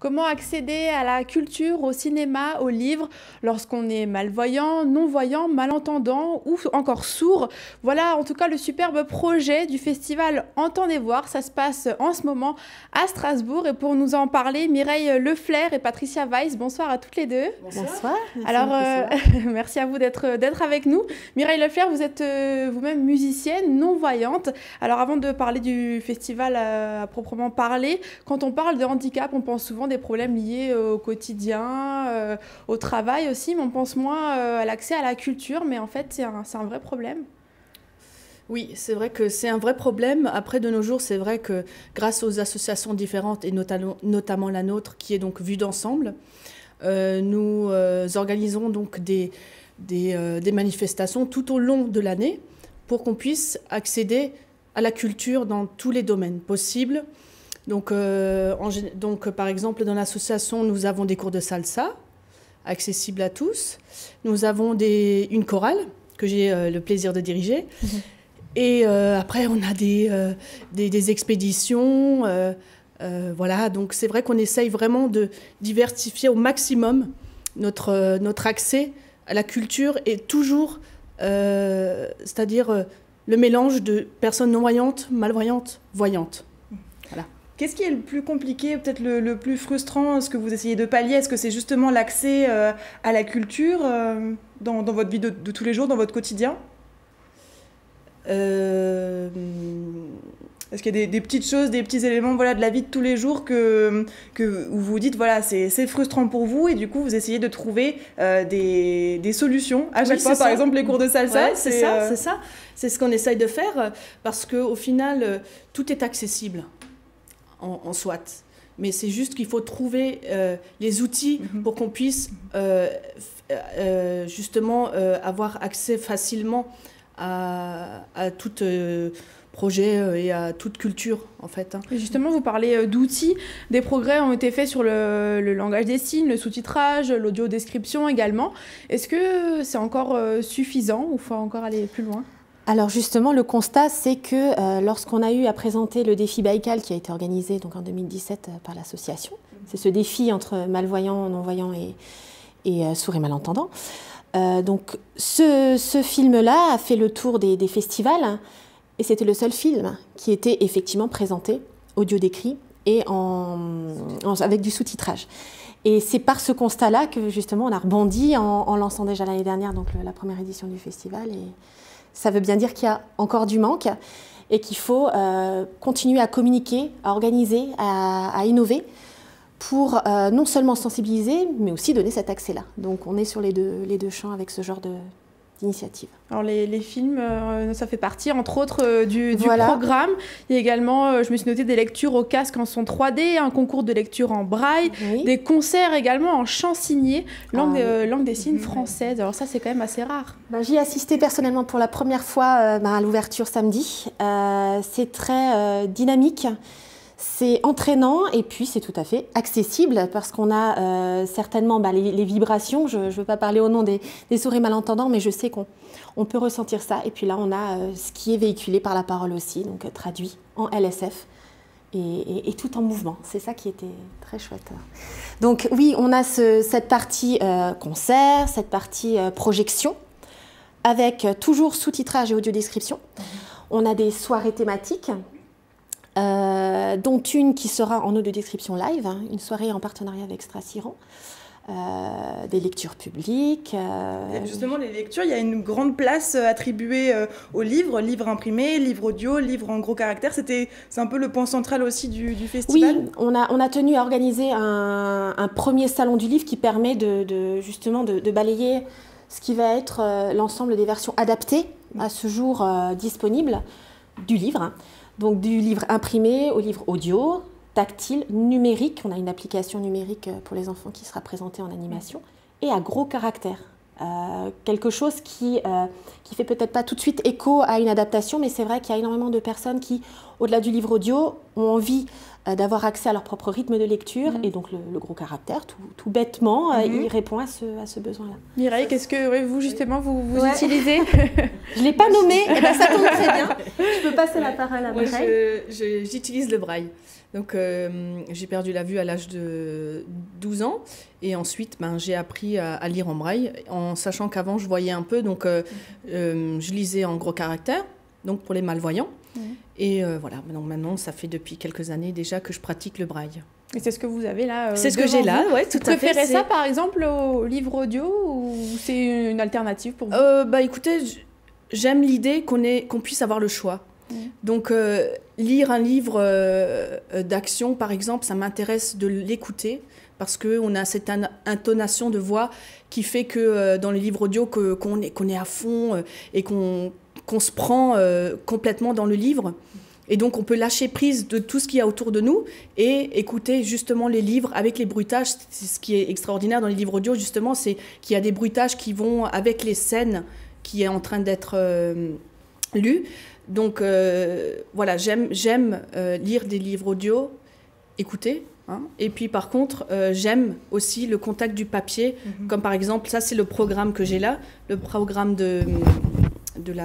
Comment accéder à la culture, au cinéma, aux livres, lorsqu'on est malvoyant, non-voyant, malentendant ou encore sourd? Voilà en tout cas le superbe projet du festival Entendez voir. Ça se passe en ce moment à Strasbourg. Et pour nous en parler, Mireille Leflair et Patricia Weiss, bonsoir à toutes les deux. Bonsoir. Alors, merci à vous d'être avec nous. Mireille Leflair, vous êtes vous-même musicienne, non-voyante. Alors, avant de parler du festival à proprement parler, quand on parle de handicap, on pense souvent des problèmes liés au quotidien, au travail aussi, mais on pense moins à l'accès à la culture. Mais en fait, c'est un vrai problème. Oui, c'est vrai que c'est un vrai problème. Après, de nos jours, c'est vrai que grâce aux associations différentes, et notamment la nôtre, qui est donc Vue d'ensemble, nous organisons donc des manifestations tout au long de l'année pour qu'on puisse accéder à la culture dans tous les domaines possibles. Donc, par exemple, dans l'association, nous avons des cours de salsa accessibles à tous. Nous avons une chorale que j'ai le plaisir de diriger. Et après, on a des expéditions. Voilà, donc c'est vrai qu'on essaye vraiment de diversifier au maximum notre accès à la culture et toujours, c'est-à-dire le mélange de personnes non-voyantes, malvoyantes, voyantes. Voilà. Qu'est-ce qui est le plus compliqué, peut-être le plus frustrant, ce que vous essayez de pallier? Est-ce que c'est justement l'accès à la culture dans votre vie de tous les jours, dans votre quotidien? Est-ce qu'il y a des petites choses, des petits éléments voilà, de la vie de tous les jours où vous vous dites voilà, c'est frustrant pour vous et du coup vous essayez de trouver des solutions à chaque fois, par exemple les cours de salsa? Ouais, c'est ça. C'est ce qu'on essaye de faire parce qu'au final, tout est accessible en soit. Mais c'est juste qu'il faut trouver les outils pour qu'on puisse justement avoir accès facilement à tout projet et à toute culture, en fait. Et justement, vous parlez d'outils. Des progrès ont été faits sur le langage des signes, le sous-titrage, l'audio-description également. Est-ce que c'est encore suffisant ou faut encore aller plus loin? Alors justement, le constat, c'est que lorsqu'on a eu à présenter le défi Baïkal qui a été organisé donc, en 2017 par l'association, c'est ce défi entre malvoyants, non-voyants et sourds et malentendants. Donc ce film-là a fait le tour des festivals et c'était le seul film qui était effectivement présenté audio décrit et avec du sous-titrage. Et c'est par ce constat-là que justement on a rebondi en lançant déjà l'année dernière donc la première édition du festival. Et ça veut bien dire qu'il y a encore du manque et qu'il faut continuer à communiquer, à organiser, à innover pour non seulement sensibiliser, mais aussi donner cet accès-là. Donc on est sur les deux champs avec ce genre d'initiative. Alors les films, ça fait partie entre autres du programme. Il y a également, je me suis noté des lectures au casque en son 3D, un concours de lecture en braille, des concerts également en chant signé, langue des signes française. Alors ça c'est quand même assez rare. J'y ai assisté personnellement pour la première fois à l'ouverture samedi. C'est très dynamique. C'est entraînant et puis c'est tout à fait accessible parce qu'on a certainement les vibrations. Je ne veux pas parler au nom des sourds et malentendants, mais je sais qu'on peut ressentir ça. Et puis là, on a ce qui est véhiculé par la parole aussi, donc traduit en LSF et tout en mouvement. C'est ça qui était très chouette. Donc oui, on a cette partie concert, cette partie projection, avec toujours sous-titrage et audio-description. On a des soirées thématiques. Dont une qui sera en audio-description live, une soirée en partenariat avec Strasiran, des lectures publiques. Justement, les lectures, il y a une grande place attribuée aux livres imprimés, livres audio, livres en gros caractères. C'est un peu le point central aussi du festival. Oui, on a tenu à organiser un premier salon du livre qui permet justement de balayer ce qui va être l'ensemble des versions adaptées à ce jour disponibles du livre. Donc du livre imprimé au livre audio, tactile, numérique. On a une application numérique pour les enfants qui sera présentée en animation. Et à gros caractères. Quelque chose qui fait peut-être pas tout de suite écho à une adaptation, mais c'est vrai qu'il y a énormément de personnes qui, au-delà du livre audio, ont envie d'avoir accès à leur propre rythme de lecture. Et donc le gros caractère, tout bêtement, il répond à ce besoin-là. Mireille, qu'est-ce que vous justement vous utilisez? Je ne l'ai pas nommé, et ça tombe très bien. Je peux passer la parole à Mireille. J'utilise le braille. Donc j'ai perdu la vue à l'âge de 12 ans et ensuite j'ai appris à lire en braille en sachant qu'avant je voyais un peu, donc je lisais en gros caractères, donc pour les malvoyants. Et voilà, donc maintenant ça fait depuis quelques années déjà que je pratique le braille. Et c'est ce que vous avez là c'est ce que j'ai là, ouais, tout à fait. Vous préférez ça par exemple au livre audio ou c'est une alternative pour vous? Écoutez, j'aime l'idée qu'on puisse avoir le choix. Donc, lire un livre d'action, par exemple, ça m'intéresse de l'écouter parce qu'on a cette intonation de voix qui fait que dans les livres audio, qu'on est à fond et qu'on se prend complètement dans le livre. Et donc, on peut lâcher prise de tout ce qu'il y a autour de nous et écouter justement les livres avec les bruitages. C'est ce qui est extraordinaire dans les livres audio, justement, c'est qu'il y a des bruitages qui vont avec les scènes qui est en train d'être lues. Donc voilà, j'aime lire des livres audio, écouter. Et puis par contre, j'aime aussi le contact du papier, comme par exemple, ça c'est le programme que j'ai là, le programme du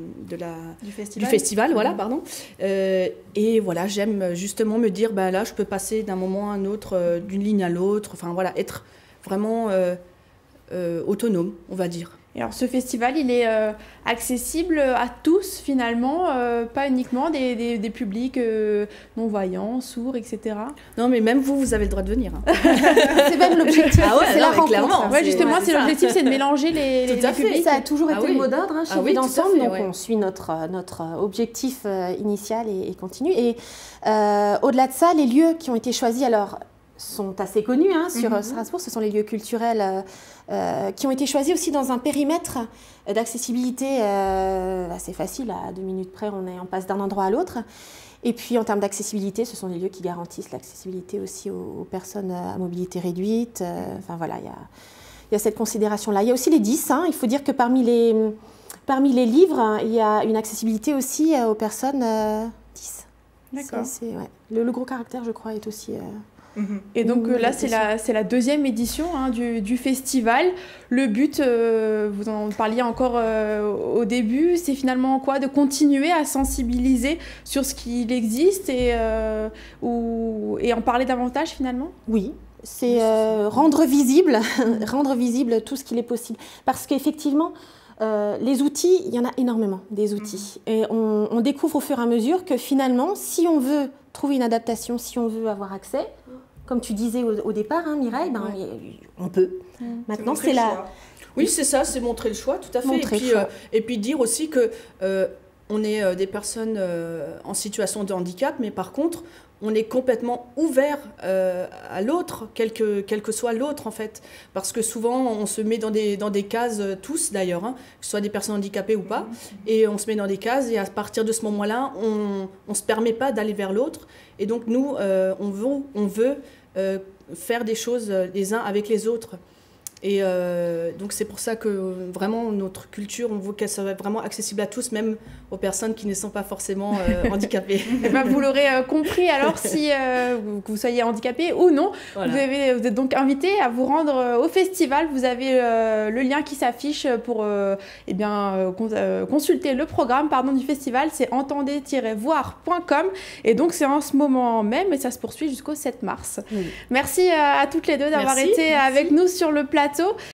festival, voilà, pardon. Et voilà, j'aime justement me dire, là je peux passer d'un moment à un autre, d'une ligne à l'autre, enfin voilà, être vraiment autonome, on va dire. Et alors ce festival, il est accessible à tous finalement, pas uniquement des publics non-voyants, sourds, etc. Non, mais même vous avez le droit de venir. C'est même l'objectif, c'est la rencontre. Clairement, justement, c'est l'objectif, c'est de mélanger les publics. Ça a toujours été le mot d'ordre chez Vue d'Ensemble, donc on suit notre objectif initial et continu. Et au-delà de ça, les lieux qui ont été choisis, alors sont assez connus sur Strasbourg, ce sont les lieux culturels qui ont été choisis aussi dans un périmètre d'accessibilité assez facile, à 2 minutes près, on passe d'un endroit à l'autre. Et puis en termes d'accessibilité, ce sont des lieux qui garantissent l'accessibilité aussi aux personnes à mobilité réduite. Enfin voilà, il y a cette considération-là. Il y a aussi les 10, il faut dire que parmi les livres, il y a une accessibilité aussi aux personnes 10. D'accord. Le gros caractère, je crois, est aussi... Et donc là, c'est la 2e édition du festival. Le but, vous en parliez encore au début, c'est finalement quoi? De continuer à sensibiliser sur ce qu'il existe et en parler davantage finalement? Oui, c'est rendre visible tout ce qu'il est possible. Parce qu'effectivement, les outils, il y en a énormément, des outils. Et on découvre au fur et à mesure que finalement, si on veut trouver une adaptation, si on veut avoir accès, comme tu disais au départ, Mireille, on peut. Maintenant, c'est la... Oui, c'est ça, c'est montrer le choix, tout à fait. Et puis dire aussi que on est des personnes en situation de handicap, mais par contre, on est complètement ouvert à l'autre, quel que soit l'autre en fait. Parce que souvent, on se met dans des cases, tous d'ailleurs, que ce soit des personnes handicapées ou pas, et on se met dans des cases, et à partir de ce moment-là, on ne se permet pas d'aller vers l'autre. Et donc nous, on veut faire des choses les uns avec les autres. Et donc c'est pour ça que vraiment notre culture, on veut qu'elle soit vraiment accessible à tous, même aux personnes qui ne sont pas forcément handicapées. Vous l'aurez compris, alors si vous soyez handicapé ou non, voilà. Vous êtes donc invité à vous rendre au festival. Vous avez le lien qui s'affiche pour consulter le programme du festival. C'est entendez-voir.com et donc c'est en ce moment même et ça se poursuit jusqu'au 7 mars. Oui. Merci à toutes les deux d'avoir été avec nous sur le plateau.